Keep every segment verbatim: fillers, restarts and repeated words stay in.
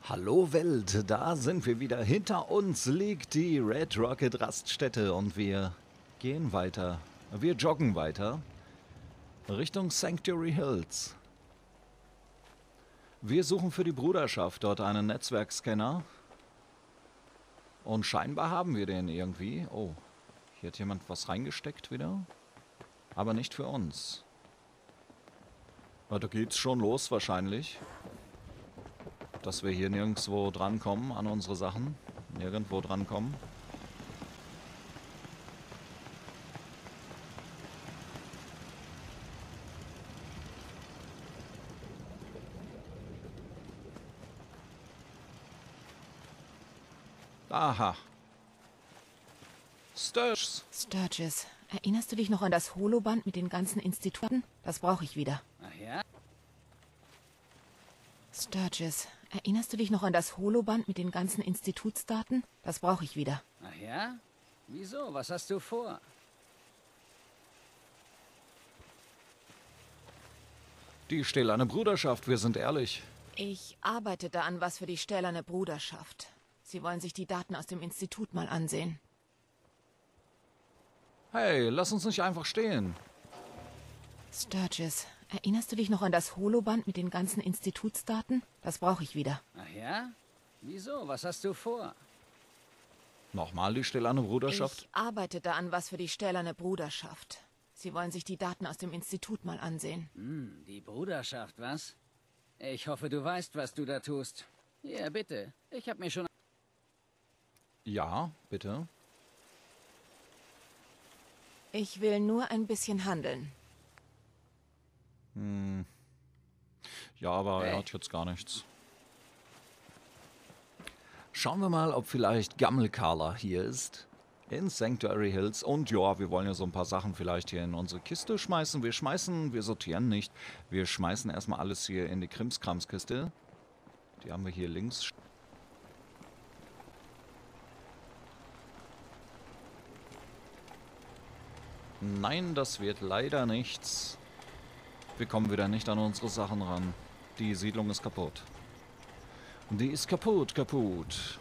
Hallo Welt, da sind wir wieder. Hinter uns liegt die Red Rocket Raststätte und wir gehen weiter. Wir joggen weiter Richtung Sanctuary Hills. Wir suchen für die Bruderschaft dort einen Netzwerkscanner. Und scheinbar haben wir den irgendwie. Oh, hier hat jemand was reingesteckt wieder. Aber nicht für uns. Da geht's schon los wahrscheinlich. Dass wir hier nirgendwo drankommen an unsere Sachen. Nirgendwo drankommen. Aha. Sturges. Sturges, erinnerst du dich noch an das Holoband mit den ganzen Instituten? Das brauche ich wieder. Ach ja? Sturges, erinnerst du dich noch an das Holoband mit den ganzen Institutsdaten? Das brauche ich wieder. Ach ja? Wieso? Was hast du vor? Die stählerne Bruderschaft, wir sind ehrlich. Ich arbeite da an was für die stählerne Bruderschaft. Sie wollen sich die Daten aus dem Institut mal ansehen. Hey, lass uns nicht einfach stehen. Sturges, erinnerst du dich noch an das Holoband mit den ganzen Institutsdaten? Das brauche ich wieder. Ach ja? Wieso? Was hast du vor? Nochmal die stählerne Bruderschaft? Ich arbeite da an was für die stählerne Bruderschaft. Sie wollen sich die Daten aus dem Institut mal ansehen. Hm, die Bruderschaft, was? Ich hoffe, du weißt, was du da tust. Ja, bitte. Ich habe mir schon... Ja, bitte. Ich will nur ein bisschen handeln. Hm. Ja, aber Hey. er hat jetzt gar nichts. Schauen wir mal, ob vielleicht Gammelkarla hier ist. In Sanctuary Hills. Und ja, wir wollen ja so ein paar Sachen vielleicht hier in unsere Kiste schmeißen. Wir schmeißen, wir sortieren nicht. Wir schmeißen erstmal alles hier in die Krimskramskiste. Die haben wir hier links. Nein, das wird leider nichts. Wir kommen wieder nicht an unsere Sachen ran. Die Siedlung ist kaputt. Die ist kaputt, kaputt.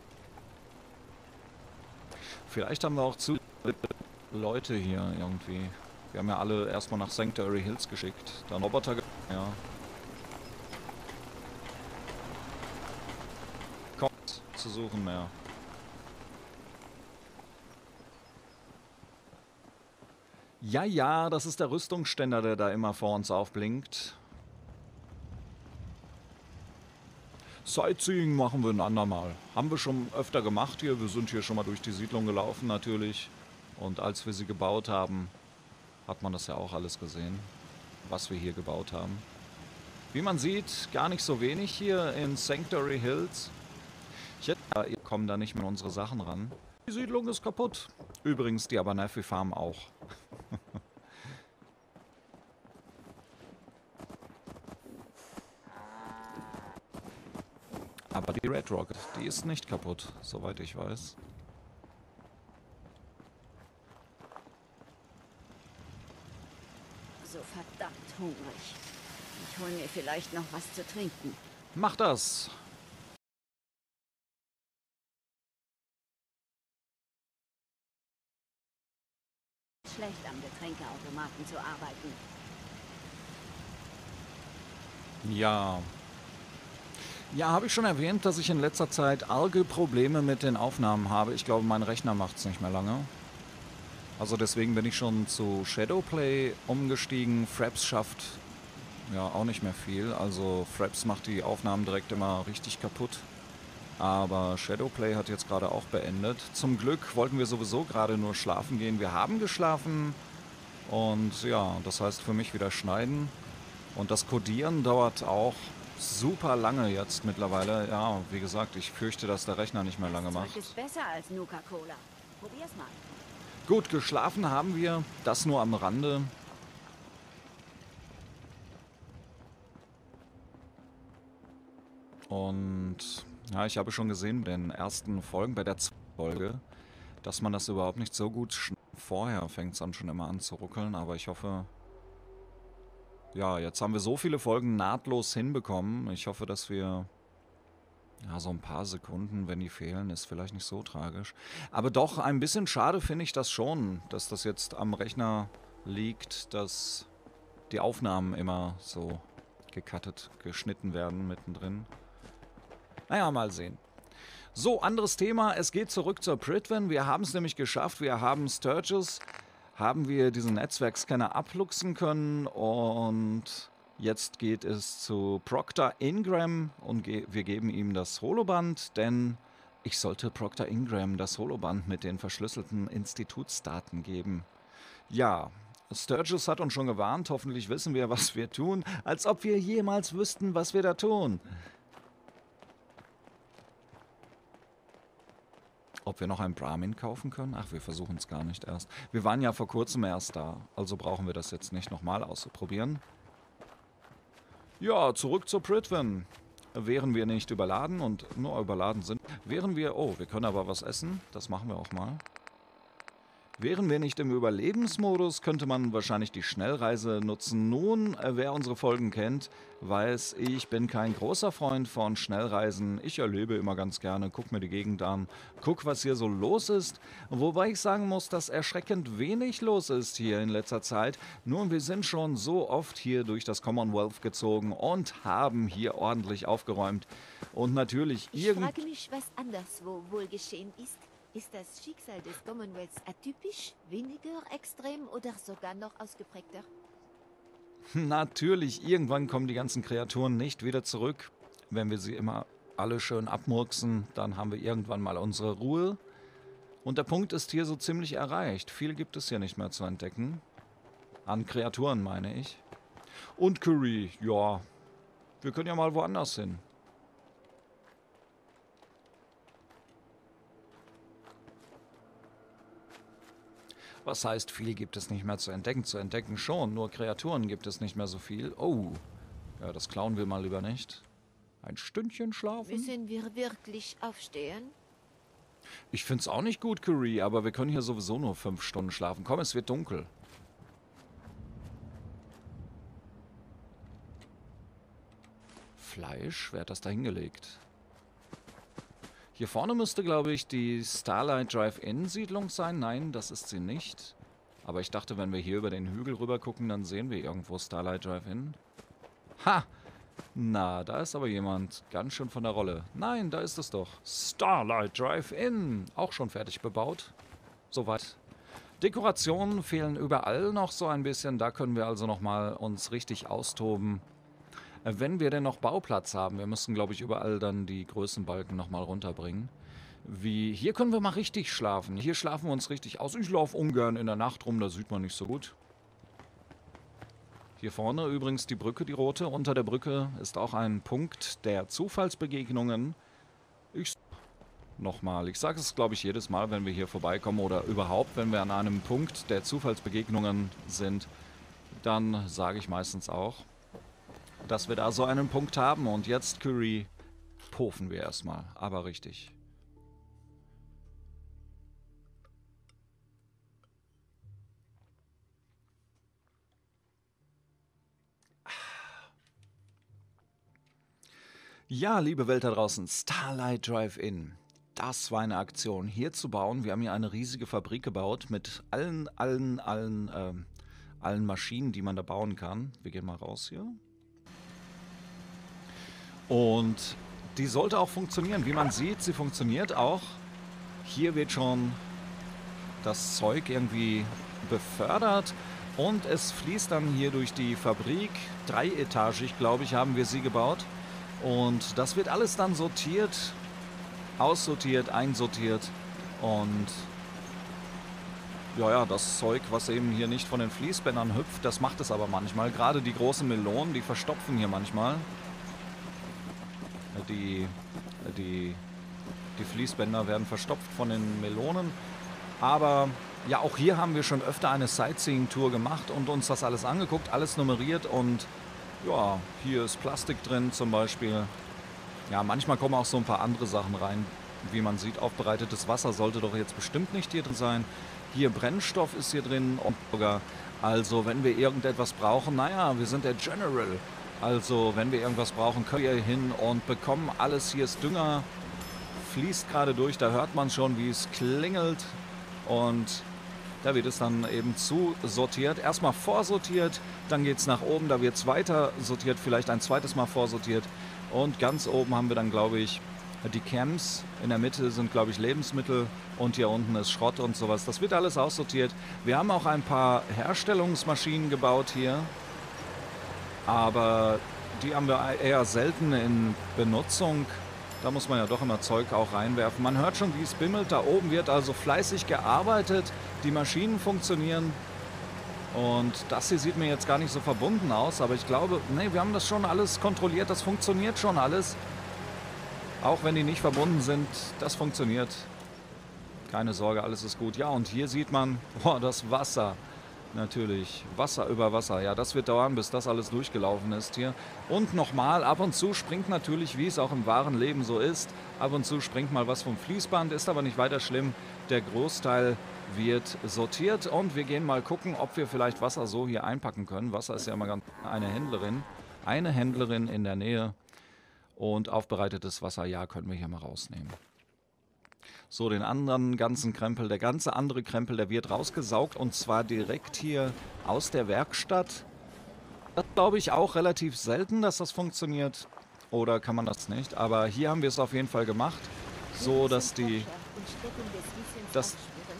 Vielleicht haben wir auch zu viele Leute hier irgendwie. Wir haben ja alle erstmal nach Sanctuary Hills geschickt. Dann Roboter, ge ja. Kommt zu suchen mehr. Ja, ja, das ist der Rüstungsständer, der da immer vor uns aufblinkt. Sightseeing machen wir ein andermal. Haben wir schon öfter gemacht hier. Wir sind hier schon mal durch die Siedlung gelaufen natürlich. Und als wir sie gebaut haben, hat man das ja auch alles gesehen, was wir hier gebaut haben. Wie man sieht, gar nicht so wenig hier in Sanctuary Hills. Ich hätte, ihr kommt da nicht mehr an unsere Sachen ran. Die Siedlung ist kaputt. Übrigens die Abernathy Farm auch. Aber die Red Rocket, die ist nicht kaputt, soweit ich weiß. So verdammt hungrig. Ich hol mir vielleicht noch was zu trinken. Mach das! Schlecht am Getränkeautomaten zu arbeiten. Ja. Ja, habe ich schon erwähnt, dass ich in letzter Zeit arge Probleme mit den Aufnahmen habe. Ich glaube, mein Rechner macht es nicht mehr lange. Also deswegen bin ich schon zu Shadowplay umgestiegen. Fraps schafft ja auch nicht mehr viel. Also Fraps macht die Aufnahmen direkt immer richtig kaputt. Aber Shadowplay hat jetzt gerade auch beendet. Zum Glück wollten wir sowieso gerade nur schlafen gehen. Wir haben geschlafen. Und ja, das heißt für mich wieder schneiden. Und das Codieren dauert auch super lange jetzt mittlerweile. Ja, wie gesagt, ich fürchte, dass der Rechner nicht mehr lange Das macht. Zeug ist besser als Nuka-Cola. Probier's mal. Gut, geschlafen haben wir. Das nur am Rande. Und ja, ich habe schon gesehen bei den ersten Folgen, bei der zweiten Folge, dass man das überhaupt nicht so gut schn- vorher fängt es dann schon immer an zu ruckeln, aber ich hoffe, ja, jetzt haben wir so viele Folgen nahtlos hinbekommen. Ich hoffe, dass wir Ja, so ein paar Sekunden, wenn die fehlen, ist vielleicht nicht so tragisch. Aber doch, ein bisschen schade finde ich das schon, dass das jetzt am Rechner liegt, dass die Aufnahmen immer so gecuttet, geschnitten werden mittendrin. Naja, mal sehen. So, anderes Thema. Es geht zurück zur Prydwen. Wir haben es nämlich geschafft. Wir haben Sturgis, haben wir diesen Netzwerkscanner abluchsen können und jetzt geht es zu Proctor Ingram und ge wir geben ihm das Holoband, denn ich sollte Proctor Ingram das Holoband mit den verschlüsselten Institutsdaten geben. Ja, Sturgis hat uns schon gewarnt. Hoffentlich wissen wir, was wir tun, als ob wir jemals wüssten, was wir da tun. Ob wir noch einen Brahmin kaufen können? Ach, wir versuchen es gar nicht erst. Wir waren ja vor kurzem erst da, also brauchen wir das jetzt nicht nochmal auszuprobieren. Ja, zurück zur Prydwen. Wären wir nicht überladen und nur überladen sind, wären wir... Oh, wir können aber was essen. Das machen wir auch mal. Wären wir nicht im Überlebensmodus, könnte man wahrscheinlich die Schnellreise nutzen. Nun, äh, wer unsere Folgen kennt, weiß, ich bin kein großer Freund von Schnellreisen. Ich erlebe immer ganz gerne, guck mir die Gegend an, guck, was hier so los ist. Wobei ich sagen muss, dass erschreckend wenig los ist hier in letzter Zeit. Nun, wir sind schon so oft hier durch das Commonwealth gezogen und haben hier ordentlich aufgeräumt. Und natürlich Ich irgend... frage mich, was anderswo wohl geschehen ist. Ist das Schicksal des Commonwealths atypisch, weniger extrem oder sogar noch ausgeprägter? Natürlich, irgendwann kommen die ganzen Kreaturen nicht wieder zurück. Wenn wir sie immer alle schön abmurksen, dann haben wir irgendwann mal unsere Ruhe. Und der Punkt ist hier so ziemlich erreicht. Viel gibt es hier nicht mehr zu entdecken. An Kreaturen, meine ich. Und Curry, ja, wir können ja mal woanders hin. Was heißt, viel gibt es nicht mehr zu entdecken? Zu entdecken schon, nur Kreaturen gibt es nicht mehr so viel. Oh, ja, das klauen wir mal lieber nicht. Ein Stündchen schlafen? Müssen wir wirklich aufstehen? Ich find's auch nicht gut, Curry, aber wir können hier sowieso nur fünf Stunden schlafen. Komm, es wird dunkel. Fleisch? Wer hat das da hingelegt? Hier vorne müsste, glaube ich, die Starlight Drive-In-Siedlung sein. Nein, das ist sie nicht. Aber ich dachte, wenn wir hier über den Hügel rüber gucken, dann sehen wir irgendwo Starlight Drive-In. Ha! Na, da ist aber jemand ganz schön von der Rolle. Nein, da ist es doch. Starlight Drive-In. Auch schon fertig bebaut. Soweit. Dekorationen fehlen überall noch so ein bisschen. Da können wir also nochmal uns richtig austoben. Wenn wir denn noch Bauplatz haben, wir müssen, glaube ich, überall dann die Größenbalken nochmal runterbringen. Wie, hier können wir mal richtig schlafen. Hier schlafen wir uns richtig aus. Ich laufe ungern in der Nacht rum, da sieht man nicht so gut. Hier vorne übrigens die Brücke, die rote. Unter der Brücke ist auch ein Punkt der Zufallsbegegnungen. Ich nochmal, ich sage es, glaube ich, jedes Mal, wenn wir hier vorbeikommen oder überhaupt, wenn wir an einem Punkt der Zufallsbegegnungen sind, dann sage ich meistens auch, dass wir da so einen Punkt haben. Und jetzt, Curry, pofen wir erstmal. Aber richtig. Ja, liebe Welt da draußen, Starlight Drive-In. Das war eine Aktion, hier zu bauen. Wir haben hier eine riesige Fabrik gebaut mit allen, allen, allen, ähm, allen Maschinen, die man da bauen kann. Wir gehen mal raus hier. Und die sollte auch funktionieren. Wie man sieht, sie funktioniert auch. Hier wird schon das Zeug irgendwie befördert und es fließt dann hier durch die Fabrik. Dreietagig, glaube ich, haben wir sie gebaut. Und das wird alles dann sortiert, aussortiert, einsortiert. Und ja, ja, das Zeug, was eben hier nicht von den Fließbändern hüpft, das macht es aber manchmal. Gerade die großen Melonen, die verstopfen hier manchmal. Die, die, die Fließbänder werden verstopft von den Melonen. Aber ja, auch hier haben wir schon öfter eine Sightseeing-Tour gemacht und uns das alles angeguckt, alles nummeriert. Und ja, hier ist Plastik drin zum Beispiel. Ja, manchmal kommen auch so ein paar andere Sachen rein. Wie man sieht, aufbereitetes Wasser sollte doch jetzt bestimmt nicht hier drin sein. Hier Brennstoff ist hier drin und sogar. Also wenn wir irgendetwas brauchen, naja, wir sind der General. Also, wenn wir irgendwas brauchen, können wir hier hin und bekommen alles. Hier ist Dünger, fließt gerade durch, da hört man schon, wie es klingelt. Und da wird es dann eben zusortiert. Erstmal vorsortiert, dann geht es nach oben, da wird es weiter sortiert, vielleicht ein zweites Mal vorsortiert. Und ganz oben haben wir dann, glaube ich, die Camps. In der Mitte sind, glaube ich, Lebensmittel und hier unten ist Schrott und sowas. Das wird alles aussortiert. Wir haben auch ein paar Herstellungsmaschinen gebaut hier. Aber die haben wir eher selten in Benutzung. Da muss man ja doch immer Zeug auch reinwerfen. Man hört schon, wie es bimmelt. Da oben wird also fleißig gearbeitet. Die Maschinen funktionieren. Und das hier sieht mir jetzt gar nicht so verbunden aus. Aber ich glaube, nee, wir haben das schon alles kontrolliert. Das funktioniert schon alles. Auch wenn die nicht verbunden sind, das funktioniert. Keine Sorge, alles ist gut. Ja, und hier sieht man, boah, das Wasser. Natürlich, Wasser über Wasser. Ja, das wird dauern, bis das alles durchgelaufen ist hier. Und nochmal, ab und zu springt natürlich, wie es auch im wahren Leben so ist, ab und zu springt mal was vom Fließband, ist aber nicht weiter schlimm. Der Großteil wird sortiert und wir gehen mal gucken, ob wir vielleicht Wasser so hier einpacken können. Wasser ist ja immer ganz eine Händlerin. Eine Händlerin in der Nähe. Und aufbereitetes Wasser, ja, können wir hier mal rausnehmen. So, den anderen ganzen Krempel, der ganze andere Krempel, der wird rausgesaugt und zwar direkt hier aus der Werkstatt. Das glaube ich auch relativ selten, dass das funktioniert. Oder kann man das nicht? Aber hier haben wir es auf jeden Fall gemacht, so dass die, dass,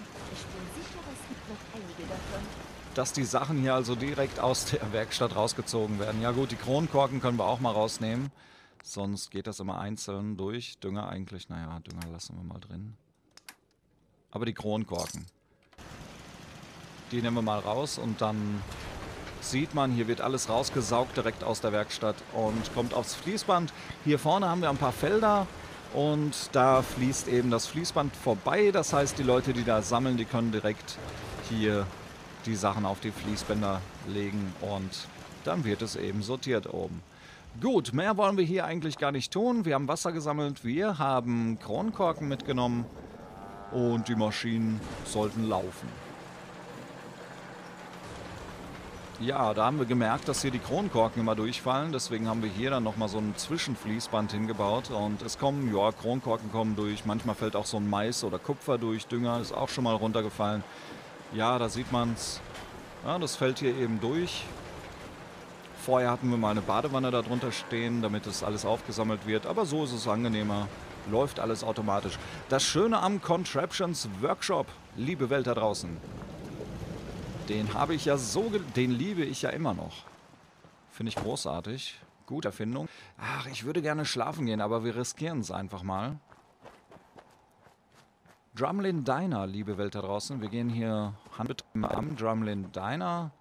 dass die Sachen hier also direkt aus der Werkstatt rausgezogen werden. Ja gut, die Kronkorken können wir auch mal rausnehmen. Sonst geht das immer einzeln durch. Dünger eigentlich, naja, Dünger lassen wir mal drin. Aber die Kronkorken, die nehmen wir mal raus und dann sieht man, hier wird alles rausgesaugt direkt aus der Werkstatt und kommt aufs Fließband. Hier vorne haben wir ein paar Felder und da fließt eben das Fließband vorbei. Das heißt, die Leute, die da sammeln, die können direkt hier die Sachen auf die Fließbänder legen und dann wird es eben sortiert oben. Gut, mehr wollen wir hier eigentlich gar nicht tun. Wir haben Wasser gesammelt, wir haben Kronkorken mitgenommen und die Maschinen sollten laufen. Ja, da haben wir gemerkt, dass hier die Kronkorken immer durchfallen. Deswegen haben wir hier dann nochmal so ein Zwischenfließband hingebaut. Und es kommen, ja, Kronkorken kommen durch. Manchmal fällt auch so ein Mais oder Kupfer durch. Dünger ist auch schon mal runtergefallen. Ja, da sieht man es. Ja, das fällt hier eben durch. Vorher hatten wir mal eine Badewanne da drunter stehen, damit das alles aufgesammelt wird. Aber so ist es angenehmer. Läuft alles automatisch. Das Schöne am Contraptions Workshop, liebe Welt da draußen, den habe ich ja so, den liebe ich ja immer noch. Finde ich großartig. Gute Erfindung. Ach, ich würde gerne schlafen gehen, aber wir riskieren es einfach mal. Drumlin Diner, liebe Welt da draußen. Wir gehen hier Handbetreiben am Drumlin Diner.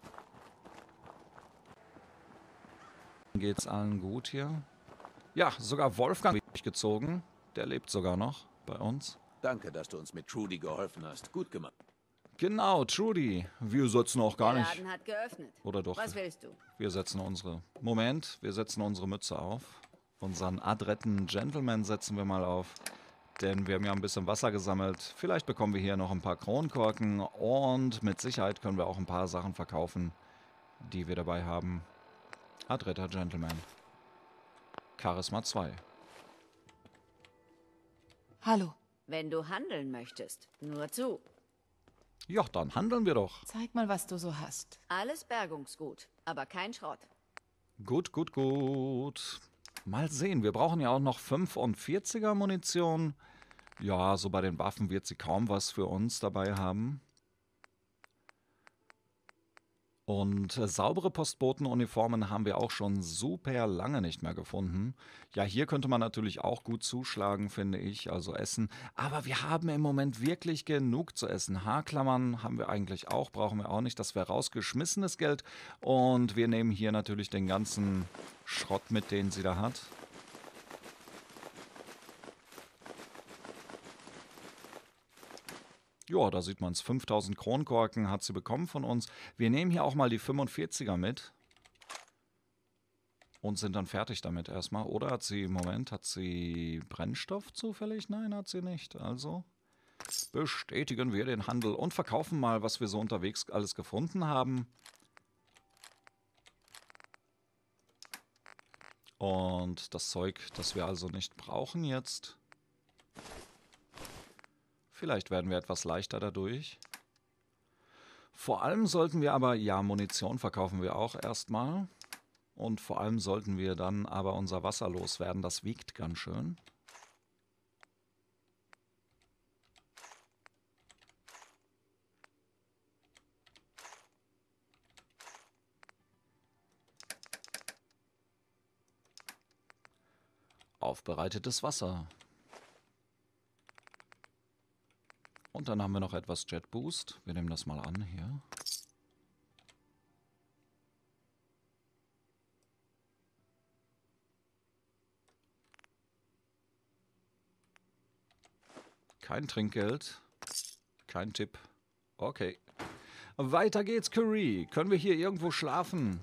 Geht's allen gut hier? Ja, sogar Wolfgang habe ich gezogen. Der lebt sogar noch bei uns. Danke, dass du uns mit Trudy geholfen hast. Gut gemacht. Genau, Trudy. Wir setzen auch gar Der nicht. Laden hat geöffnet. Oder doch? Was willst du? Wir setzen unsere. Moment, wir setzen unsere Mütze auf. Unseren adretten Gentleman setzen wir mal auf. Denn wir haben ja ein bisschen Wasser gesammelt. Vielleicht bekommen wir hier noch ein paar Kronkorken. Und mit Sicherheit können wir auch ein paar Sachen verkaufen, die wir dabei haben. Adretter Gentleman. Charisma zwei. Hallo. Wenn du handeln möchtest, nur zu. Ja, dann handeln wir doch. Zeig mal, was du so hast. Alles Bergungsgut, aber kein Schrott. Gut, gut, gut. Mal sehen, wir brauchen ja auch noch fünfundvierziger Munition. Ja, so bei den Waffen wird sie kaum was für uns dabei haben. Und äh, saubere Postbotenuniformen haben wir auch schon super lange nicht mehr gefunden. Ja, hier könnte man natürlich auch gut zuschlagen, finde ich, also essen. Aber wir haben im Moment wirklich genug zu essen. Haarklammern haben wir eigentlich auch, brauchen wir auch nicht. Das wäre rausgeschmissenes Geld. Und wir nehmen hier natürlich den ganzen Schrott mit, den sie da hat. Ja, da sieht man es. fünftausend Kronkorken hat sie bekommen von uns. Wir nehmen hier auch mal die fünfundvierziger mit. Und sind dann fertig damit erstmal. Oder hat sie, Moment, hat sie Brennstoff zufällig? Nein, hat sie nicht. Also bestätigen wir den Handel und verkaufen mal, was wir so unterwegs alles gefunden haben. Und das Zeug, das wir also nicht brauchen jetzt. Vielleicht werden wir etwas leichter dadurch. Vor allem sollten wir aber, ja, Munition verkaufen wir auch erstmal. Und vor allem sollten wir dann aber unser Wasser loswerden. Das wiegt ganz schön. Aufbereitetes Wasser. Und dann haben wir noch etwas Jet Boost. Wir nehmen das mal an hier. Kein Trinkgeld. Kein Tipp. Okay. Weiter geht's, Curry. Können wir hier irgendwo schlafen?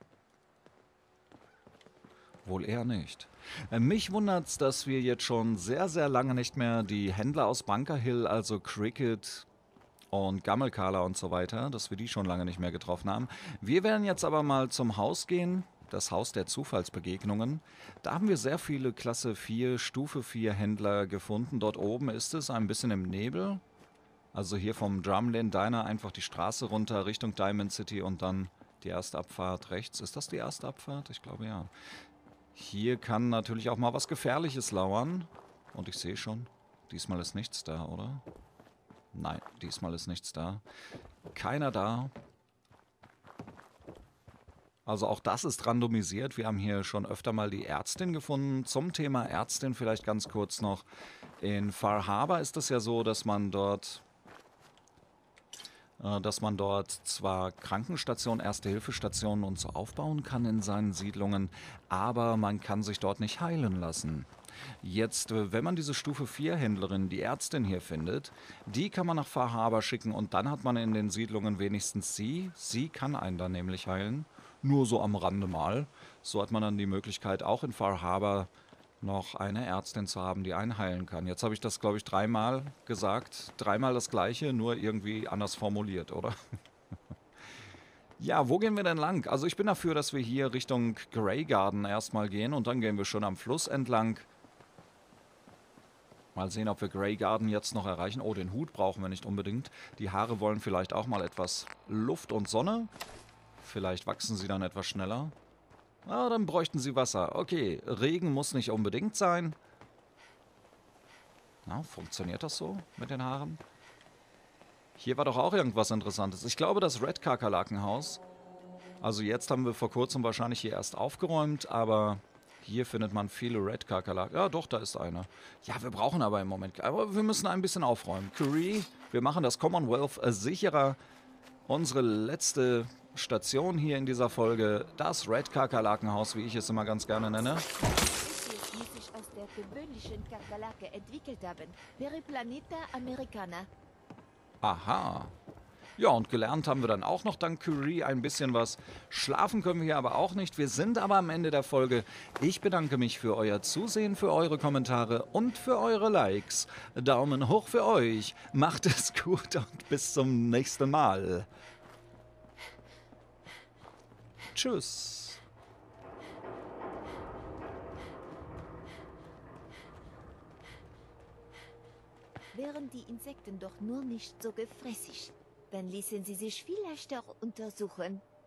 Wohl eher nicht. Mich wundert's, dass wir jetzt schon sehr, sehr lange nicht mehr die Händler aus Bunker Hill, also Cricket und Gammelkala und so weiter, dass wir die schon lange nicht mehr getroffen haben. Wir werden jetzt aber mal zum Haus gehen, das Haus der Zufallsbegegnungen. Da haben wir sehr viele Klasse vier, Stufe vier Händler gefunden. Dort oben ist es ein bisschen im Nebel. Also hier vom Drumlin Diner einfach die Straße runter Richtung Diamond City und dann die erste Abfahrt rechts. Ist das die erste Abfahrt? Ich glaube ja. Hier kann natürlich auch mal was Gefährliches lauern. Und ich sehe schon, diesmal ist nichts da, oder? Nein, diesmal ist nichts da. Keiner da. Also auch das ist randomisiert. Wir haben hier schon öfter mal die Ärztin gefunden. Zum Thema Ärztin vielleicht ganz kurz noch. In Far Harbor ist es ja so, dass man dort... dass man dort zwar Krankenstationen, Erste-Hilfe-Stationen und so aufbauen kann in seinen Siedlungen, aber man kann sich dort nicht heilen lassen. Jetzt, wenn man diese Stufe vier Händlerin, die Ärztin hier findet, die kann man nach Far Harbor schicken und dann hat man in den Siedlungen wenigstens sie. Sie kann einen dann nämlich heilen, nur so am Rande mal. So hat man dann die Möglichkeit, auch in Far Harbor noch eine Ärztin zu haben, die einen heilen kann. Jetzt habe ich das, glaube ich, dreimal gesagt. Dreimal das Gleiche, nur irgendwie anders formuliert, oder? Ja, wo gehen wir denn lang? Also ich bin dafür, dass wir hier Richtung Grey Garden erstmal gehen und dann gehen wir schon am Fluss entlang. Mal sehen, ob wir Grey Garden jetzt noch erreichen. Oh, den Hut brauchen wir nicht unbedingt. Die Haare wollen vielleicht auch mal etwas Luft und Sonne. Vielleicht wachsen sie dann etwas schneller. Ah, dann bräuchten sie Wasser. Okay, Regen muss nicht unbedingt sein. Na, funktioniert das so mit den Haaren? Hier war doch auch irgendwas Interessantes. Ich glaube, das Red-Kakerlakenhaus. Also jetzt haben wir vor kurzem wahrscheinlich hier erst aufgeräumt, aber hier findet man viele Red-Kakerlaken. Ja, doch, da ist eine. Ja, wir brauchen aber im Moment... Aber wir müssen ein bisschen aufräumen. Curry, wir machen das Commonwealth sicherer. Unsere letzte... Station hier in dieser Folge, das Red-Kakerlakenhaus, wie ich es immer ganz gerne nenne. Spezies muss sich aus der gewöhnlichen Kakerlake entwickelt haben. Periplaneta americana. Aha. Ja, und gelernt haben wir dann auch noch dank Curry ein bisschen was. Schlafen können wir hier aber auch nicht. Wir sind aber am Ende der Folge. Ich bedanke mich für euer Zusehen, für eure Kommentare und für eure Likes. Daumen hoch für euch. Macht es gut und bis zum nächsten Mal. Tschüss. Wären die Insekten doch nur nicht so gefräßig, dann ließen sie sich viel leichter untersuchen.